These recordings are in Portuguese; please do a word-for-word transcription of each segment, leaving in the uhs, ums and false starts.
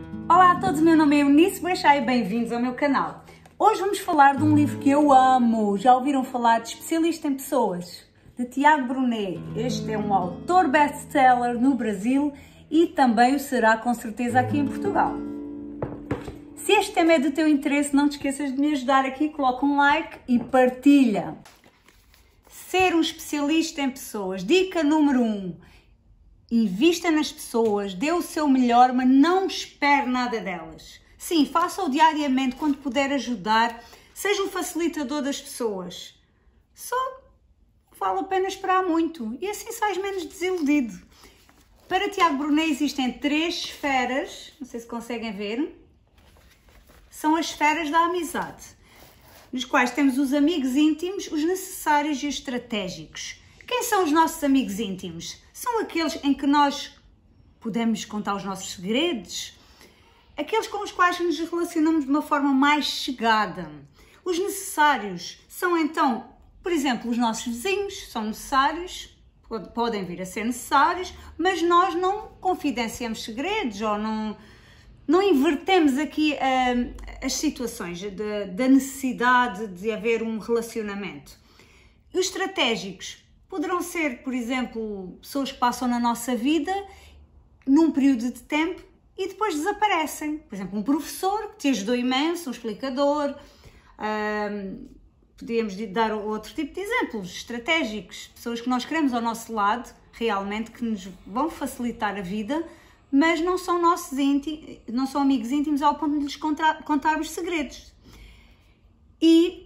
Olá a todos, meu nome é Eunice Boechat e bem-vindos ao meu canal. Hoje vamos falar de um livro que eu amo. Já ouviram falar de Especialista em Pessoas? De Tiago Brunet. Este é um autor best-seller no Brasil e também o será com certeza aqui em Portugal. Se este tema é do teu interesse, não te esqueças de me ajudar aqui, coloca um like e partilha. Ser um especialista em pessoas. Dica número um. Invista nas pessoas, dê o seu melhor, mas não espere nada delas. Sim, faça-o diariamente quando puder ajudar. Seja um facilitador das pessoas. Só vale a pena esperar muito e assim sais menos desiludido. Para Tiago Brunet existem três esferas, não sei se conseguem ver. São as esferas da amizade, nos quais temos os amigos íntimos, os necessários e os estratégicos. Quem são os nossos amigos íntimos? São aqueles em que nós podemos contar os nossos segredos, aqueles com os quais nos relacionamos de uma forma mais chegada. Os necessários são então, por exemplo, os nossos vizinhos, são necessários, podem vir a ser necessários, mas nós não confidenciamos segredos ou não, não invertemos aqui uh, as situações de, da necessidade de haver um relacionamento. Os estratégicos poderão ser, por exemplo, pessoas que passam na nossa vida num período de tempo e depois desaparecem. Por exemplo, um professor que te ajudou imenso, um explicador. Um, podíamos dar outro tipo de exemplos estratégicos. Pessoas que nós queremos ao nosso lado, realmente, que nos vão facilitar a vida, mas não são nossos íntimos, não são amigos íntimos ao ponto de lhes contar, contarmos segredos. E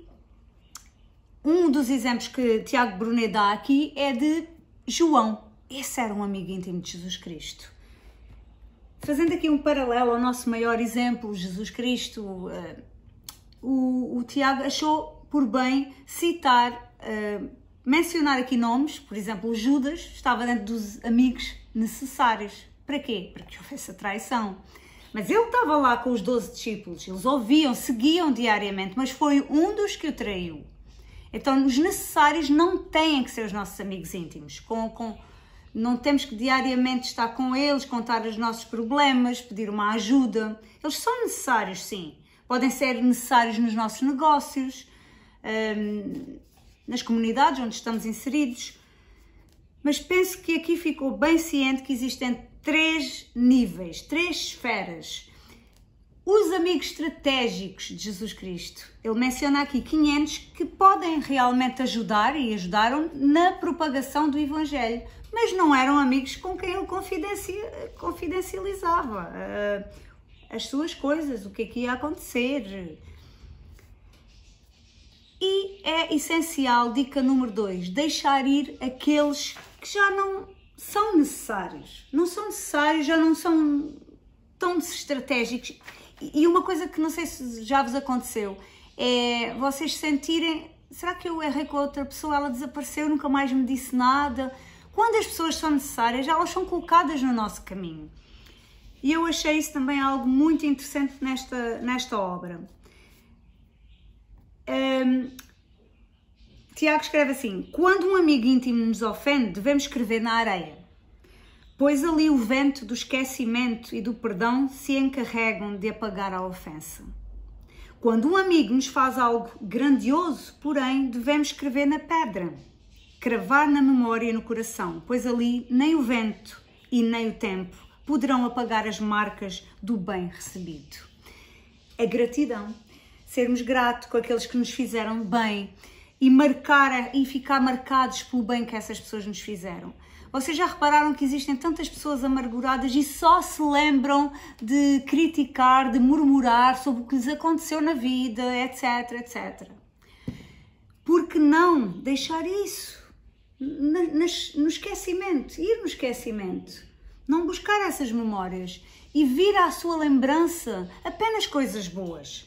um dos exemplos que Tiago Brunet dá aqui é de João. Esse era um amigo íntimo de Jesus Cristo. Fazendo aqui um paralelo ao nosso maior exemplo, Jesus Cristo, uh, o, o Tiago achou por bem citar, uh, mencionar aqui nomes, por exemplo, Judas estava dentro dos amigos necessários. Para quê? Para que houvesse a traição. Mas ele estava lá com os doze discípulos, eles ouviam, seguiam diariamente, mas foi um dos que o traiu. Então, os necessários não têm que ser os nossos amigos íntimos. Com, com, não temos que diariamente estar com eles, contar os nossos problemas, pedir uma ajuda. Eles são necessários, sim. Podem ser necessários nos nossos negócios, hum, nas comunidades onde estamos inseridos. Mas penso que aqui ficou bem ciente que existem três níveis, três esferas. Os amigos estratégicos de Jesus Cristo, ele menciona aqui quinhentos que podem realmente ajudar e ajudaram na propagação do Evangelho, mas não eram amigos com quem ele confidencializava uh, as suas coisas, o que é que ia acontecer. E é essencial, dica número dois, deixar ir aqueles que já não são necessários. Não são necessários, já não são tão estratégicos. E uma coisa que não sei se já vos aconteceu, é vocês sentirem, será que eu errei com a outra pessoa, ela desapareceu, nunca mais me disse nada? Quando as pessoas são necessárias, elas são colocadas no nosso caminho. E eu achei isso também algo muito interessante nesta, nesta obra. Um, Tiago escreve assim: quando um amigo íntimo nos ofende, devemos escrever na areia, pois ali o vento do esquecimento e do perdão se encarregam de apagar a ofensa. Quando um amigo nos faz algo grandioso, porém, devemos escrever na pedra, cravar na memória e no coração, pois ali nem o vento e nem o tempo poderão apagar as marcas do bem recebido. A gratidão, sermos gratos com aqueles que nos fizeram bem e marcar e ficar marcados pelo bem que essas pessoas nos fizeram. Vocês já repararam que existem tantas pessoas amarguradas e só se lembram de criticar, de murmurar sobre o que lhes aconteceu na vida, etc, etcétera. Por que não deixar isso no esquecimento, ir no esquecimento? Não buscar essas memórias e vir à sua lembrança apenas coisas boas.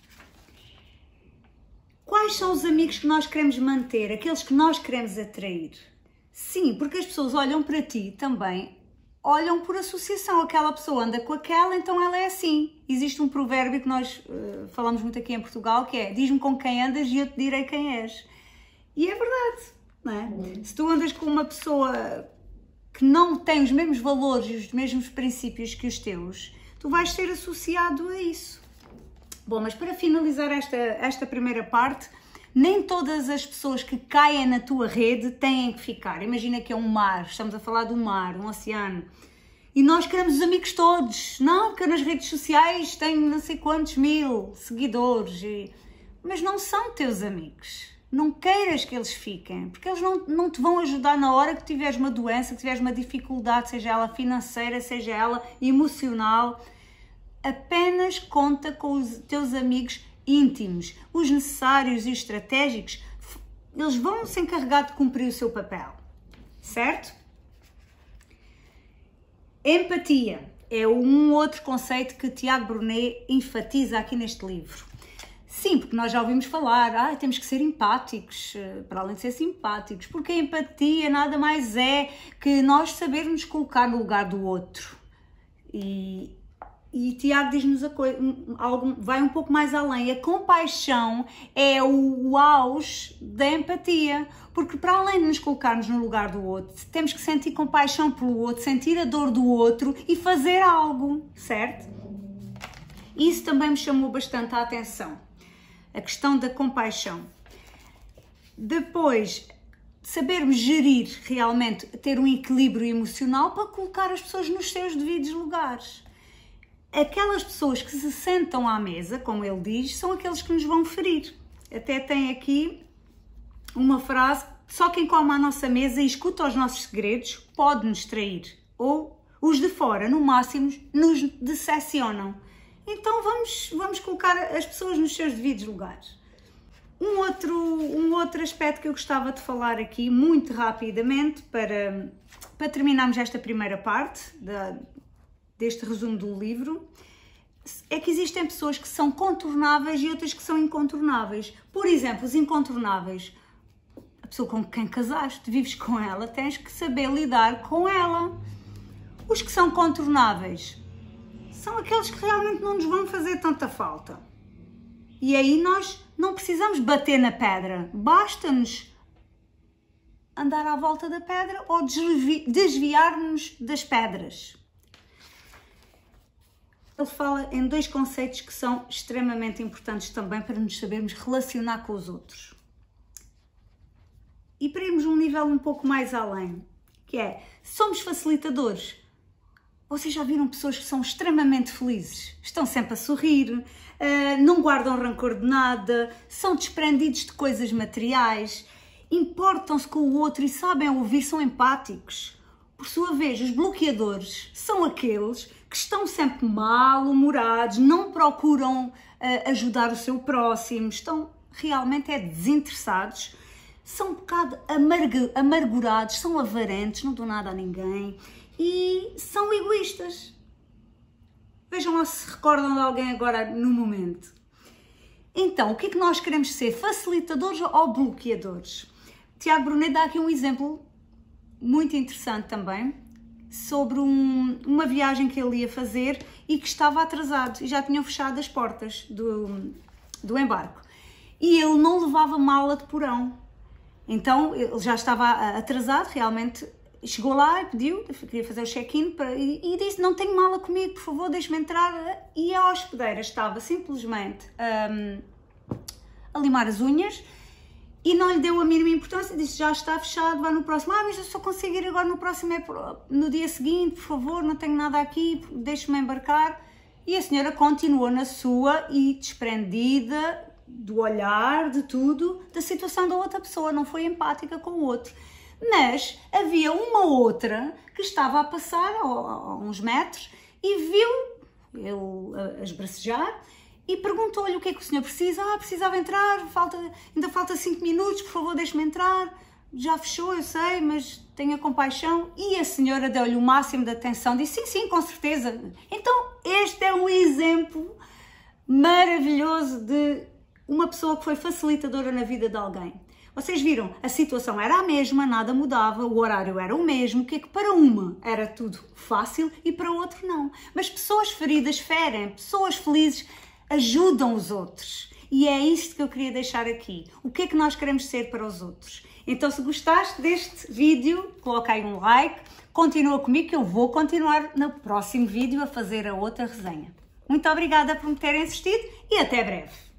Quais são os amigos que nós queremos manter, aqueles que nós queremos atrair? Sim, porque as pessoas olham para ti também, olham por associação. Aquela pessoa anda com aquela, então ela é assim. Existe um provérbio que nós uh, falamos muito aqui em Portugal, que é: diz-me com quem andas e eu te direi quem és. E é verdade, não é? Uhum. Se tu andas com uma pessoa que não tem os mesmos valores e os mesmos princípios que os teus, tu vais ser associado a isso. Bom, mas para finalizar esta, esta primeira parte, nem todas as pessoas que caem na tua rede têm que ficar. Imagina que é um mar, estamos a falar de um mar, um oceano, e nós queremos os amigos todos. Não, porque eu nas redes sociais tenho não sei quantos mil seguidores, e... mas não são teus amigos. Não queiras que eles fiquem, porque eles não, não te vão ajudar na hora que tiveres uma doença, que tiveres uma dificuldade, seja ela financeira, seja ela emocional. Apenas conta com os teus amigos íntimos, os necessários e os estratégicos. Eles vão se encarregar de cumprir o seu papel, certo? Empatia é um outro conceito que Tiago Brunet enfatiza aqui neste livro. Sim, porque nós já ouvimos falar, ah, temos que ser empáticos, para além de ser simpáticos, porque a empatia nada mais é que nós sabermos colocar no lugar do outro. E, e Tiago diz-nos a coisa, algo, vai um pouco mais além. A compaixão é o, o auge da empatia, porque para além de nos colocarmos no lugar do outro, temos que sentir compaixão pelo outro, sentir a dor do outro e fazer algo, certo? Isso também me chamou bastante a atenção. A questão da compaixão. Depois, sabermos gerir realmente, ter um equilíbrio emocional para colocar as pessoas nos seus devidos lugares. Aquelas pessoas que se sentam à mesa, como ele diz, são aqueles que nos vão ferir. Até tem aqui uma frase: só quem come à nossa mesa e escuta os nossos segredos pode nos trair. Ou os de fora, no máximo, nos decepcionam. Então vamos, vamos colocar as pessoas nos seus devidos lugares. Um outro, um outro aspecto que eu gostava de falar aqui, muito rapidamente, para, para terminarmos esta primeira parte da, deste resumo do livro, é que existem pessoas que são contornáveis e outras que são incontornáveis. Por exemplo, os incontornáveis. A pessoa com quem casaste, vives com ela, tens que saber lidar com ela. Os que são contornáveis são aqueles que realmente não nos vão fazer tanta falta. E aí nós não precisamos bater na pedra, basta-nos andar à volta da pedra ou desvi- desviar-nos das pedras. Ele fala em dois conceitos que são extremamente importantes também para nos sabermos relacionar com os outros. E para irmos um nível um pouco mais além, que é, somos facilitadores. Vocês já viram pessoas que são extremamente felizes? Estão sempre a sorrir, não guardam rancor de nada, são desprendidos de coisas materiais, importam-se com o outro e sabem ouvir, são empáticos. Por sua vez, os bloqueadores são aqueles que estão sempre mal-humorados, não procuram ajudar o seu próximo, estão realmente é desinteressados, são um bocado amargurados, são avarentos, não dão nada a ninguém. E são egoístas. Vejam lá se recordam de alguém agora no momento. Então, o que é que nós queremos ser? Facilitadores ou bloqueadores? Tiago Brunet dá aqui um exemplo muito interessante também, sobre um, uma viagem que ele ia fazer e que estava atrasado e já tinham fechado as portas do, do embarque. E ele não levava mala de porão. Então, ele já estava atrasado, realmente. Chegou lá e pediu, queria fazer o check-in e, e disse, não tenho mala comigo, por favor, deixe-me entrar. E a hospedeira estava simplesmente um, a limar as unhas e não lhe deu a mínima importância, disse, já está fechado, vai no próximo. Ah, mas eu só consigo ir agora no próximo, é no dia seguinte, por favor, não tenho nada aqui, deixe-me embarcar. E a senhora continuou na sua e desprendida do olhar, de tudo, da situação da outra pessoa, não foi empática com o outro. Mas havia uma outra que estava a passar a, a uns metros e viu ele a esbracejar e perguntou-lhe o que é que o senhor precisa. Ah, precisava entrar, falta, ainda falta cinco minutos, por favor, deixe-me entrar. Já fechou, eu sei, mas tenha compaixão. E a senhora deu-lhe o máximo de atenção, disse sim, sim, com certeza. Então, este é um exemplo maravilhoso de uma pessoa que foi facilitadora na vida de alguém. Vocês viram, a situação era a mesma, nada mudava, o horário era o mesmo, que é que para uma era tudo fácil e para outra não. Mas pessoas feridas ferem, pessoas felizes ajudam os outros. E é isto que eu queria deixar aqui. O que é que nós queremos ser para os outros? Então, se gostaste deste vídeo, coloca aí um like, Continua comigo que eu vou continuar no próximo vídeo a fazer a outra resenha. Muito obrigada por me terem assistido e até breve!